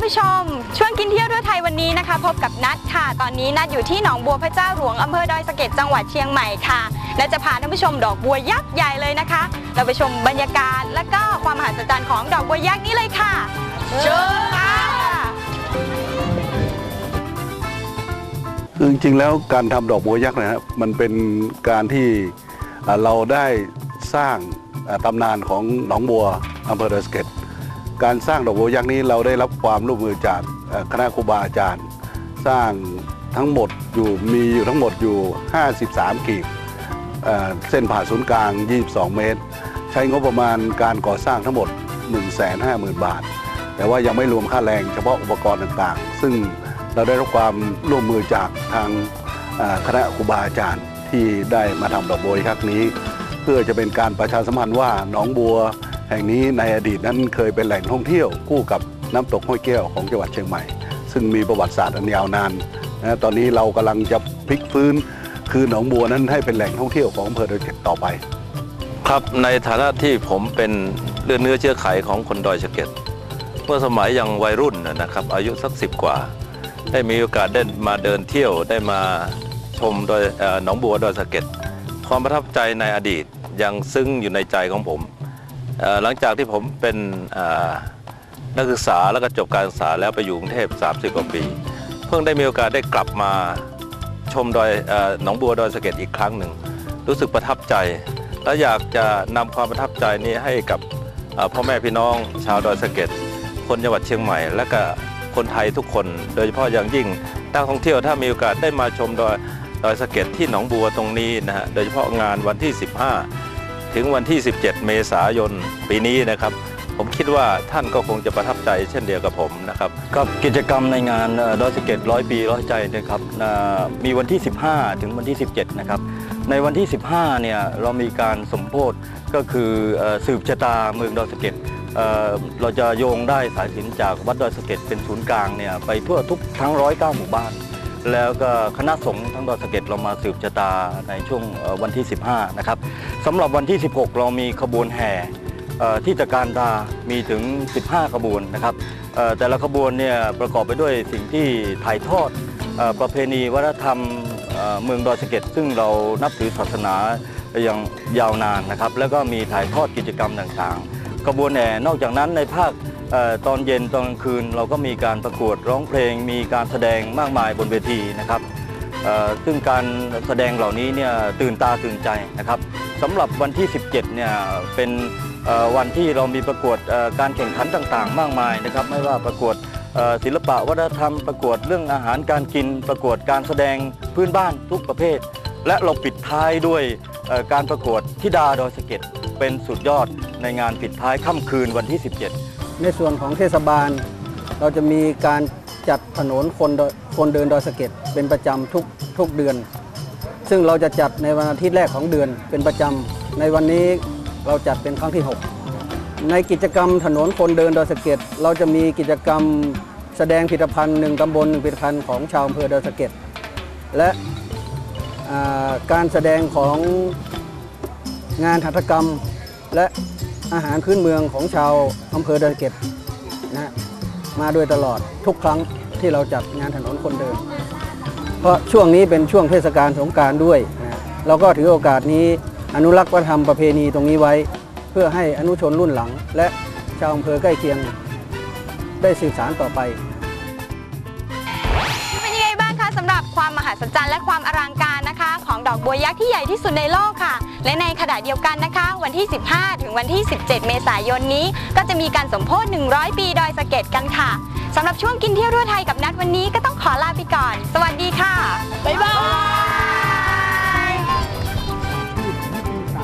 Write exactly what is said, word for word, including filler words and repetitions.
ผู้ชมช่วงกินเที่ยวทั่วไทยวันนี้นะคะพบกับนัทค่ะตอนนี้นัทอยู่ที่หนองบัวพระเจ้าหลวงอำเภอดอยสะเก็ดจังหวัดเชียงใหม่ค่ะและจะพาท่านผู้ชมดอกบัวยักษ์ใหญ่เลยนะคะเราไปชมบรรยากาศและก็ความมหัศจรรย์ของดอกบัวยักษ์นี้เลยค่ะเชิญค่ะคือจริงๆแล้วการทำดอกบัวยักษ์นะครับมันเป็นการที่เราได้สร้างตำนานของหนองบัวอำเภอดอยสะเก็ดการสร้างดอกบัวยักษ์นี้เราได้รับความร่วมมือจากคณะครูบาอาจารย์สร้างทั้งหมดอยู่มีอยู่ทั้งหมดอยู่ห้าสิบสามกีบเส้นผ่าศูนย์กลางยี่สิบสองเมตรใช้งบประมาณการก่อสร้างทั้งหมด หนึ่งแสนห้าหมื่น บาทแต่ว่ายังไม่รวมค่าแรงเฉพาะอุปกรณ์ต่างๆซึ่งเราได้รับความร่วมมือจากทางคณะครูบาอาจารย์ที่ได้มาทำดอกบัวยักษ์นี้เพื่อจะเป็นการประชาสัมพันธ์ว่าหนองบัวแห่งนี้ในอดีตนั้นเคยเป็นแหล่งท่องเที่ยวคู่กับน้ำตกห้วยแก้วของจังหวัดเชียงใหม่ซึ่งมีประวัติศาสตร์อันยาวนานนะตอนนี้เรากำลังจะพลิกฟื้นคือหนองบัวนั้นให้เป็นแหล่งท่องเที่ยวของอำเภอดอยสะเก็ดต่อไปครับในฐานะที่ผมเป็นเลือดเนื้อเชื้อไขของคนดอยสะเก็ดเมื่อสมัยยังวัยรุ่นนะครับอายุสักสิบกว่าได้มีโอกาสได้มาเดินเที่ยวได้มาชมดอยหนองบัวดอยสะเก็ดความประทับใจในอดีตยังซึ้งอยู่ในใจของผมหลังจากที่ผมเป็นนักศึกษาแล้วก็จบการศึกษาแล้วไปอยู่กรุงเทพสามสิบกว่าปีเพิ่งได้มีโอกาสได้กลับมาชมดอยหนองบัวดอยสะเก็ดอีกครั้งหนึ่งรู้สึกประทับใจและอยากจะนำความประทับใจนี้ให้กับพ่อแม่พี่น้องชาวดอยสะเก็ดคนจังหวัดเชียงใหม่และก็คนไทยทุกคนโดยเฉพาะอย่างยิ่งนักท่องเที่ยวถ้ามีโอกาสได้มาชมดอยดอยสะเก็ดที่หนองบัวตรงนี้นะฮะโดยเฉพาะงานวันที่สิบห้าถึงวันที่สิบเจ็ดเมษายนปีนี้นะครับผมคิดว่าท่านก็คงจะประทับใจเช่นเดียวกับผมนะครับกับกิจกรรมในงานดอยสะเก็ดร้อยปีร้อยใจนะครับมีวันที่สิบห้าถึงวันที่สิบเจ็ดนะครับในวันที่สิบห้าเนี่ยเรามีการสมโภชก็คือสืบชะตาเมืองดอยสะเก็ดเราจะโยงได้สายสิญจน์จากวัดดอยสะเก็ดเป็นศูนย์กลางเนี่ยไปทั่วทุกทั้งร้อยเก้าหมู่บ้านแล้วก็คณะสงฆ์ทั้งดอยสะเก็ดเรามาสืบชะตาในช่วงวันที่สิบห้านะครับสำหรับวันที่สิบหกเรามีขบวนแห่ที่ตะการตามีถึงสิบห้าขบวนนะครับแต่ละขบวนเนี่ยประกอบไปด้วยสิ่งที่ถ่ายทอดประเพณีวัฒนธรรมเมืองดอยสะเก็ดซึ่งเรานับถือศาสนาอย่างยาวนานนะครับแล้วก็มีถ่ายทอดกิจกรรมต่างๆขบวนแห่นอกจากนั้นในภาคตอนเย็นตอนกลางคืนเราก็มีการประกวดร้องเพลงมีการแสดงมากมายบนเวทีนะครับซึ่งการแสดงเหล่านี้เนี่ยตื่นตาตื่นใจนะครับสำหรับวันที่สิบเจ็ดเนี่ยเป็นวันที่เรามีประกวดการแข่งขันต่างๆมากมายนะครับไม่ว่าประกวดศิลปะวัฒนธรรมประกวดเรื่องอาหารการกินประกวดการแสดงพื้นบ้านทุกประเภทและเราปิดท้ายด้วยการประกวดธิดาดอยสะเก็ดเป็นสุดยอดในงานปิดท้ายค่ำคืนวันที่สิบเจ็ดในส่วนของเทศบาลเราจะมีการจัดถนนคนคนเดินดอยสะเก็ดเป็นประจำทุกทุกเดือนซึ่งเราจะจัดในวันอาทิตย์แรกของเดือนเป็นประจำในวันนี้เราจัดเป็นครั้งที่หกในกิจกรรมถนนคนเดินดอยสะเก็ดเราจะมีกิจกรรมแสดงผลิตภัณฑ์หนึ่งตำบลหนึ่งผลิตภัณฑ์ของชาวอำเภอดอยสะเก็ดและการแสดงของงานหัตถกรรมและอาหารพื้นเมืองของชาวอำเภอดอยสะเก็ดนะมาโดยตลอดทุกครั้งที่เราจัดงานถนนคนเดินเพราะช่วงนี้เป็นช่วงเทศกาลสงกรานต์ด้วยนะเราก็ถือโอกาสนี้อนุรักษ์วัฒนธรรมประเพณีตรงนี้ไว้เพื่อให้อนุชนรุ่นหลังและชาวอำเภอใกล้เคียงได้สืบสานต่อไปเป็นยังไงบ้างคะสำหรับความมหัศจรรย์และความอลังการนะคะของดอกบัวยักษ์ที่ใหญ่ที่สุดในโลกค่ะและในขณะเดียวกันนะคะวันที่สิบห้าถึงวันที่สิบเจ็ดเมษายนนี้ก็จะมีการสมโภชหนึ่งร้อยปีดอยสะเก็ดกันค่ะสำหรับช่วงกินเที่ยวทั่วไทยกับนัดวันนี้ก็ต้องขอลาไปก่อนสวัสดีค่ะบ๊ายบาย